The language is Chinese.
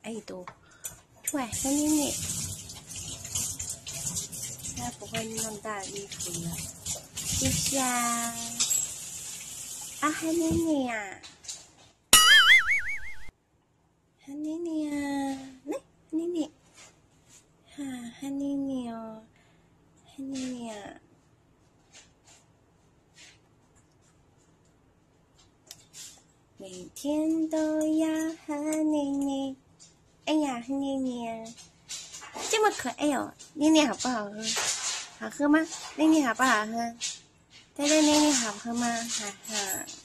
耳朵，喂，黑妮妮，现在不会弄大衣服了，谢谢啊，啊，黑妮妮呀，黑妮妮啊，来，黑妮妮，哈，黑妮妮哦，黑妮妮啊。每天都要和妮妮，哎呀，和妮妮啊，这么可爱哦！妮妮好不好喝？好喝吗？妮妮好不好喝？猜猜妮妮好喝吗？哈哈。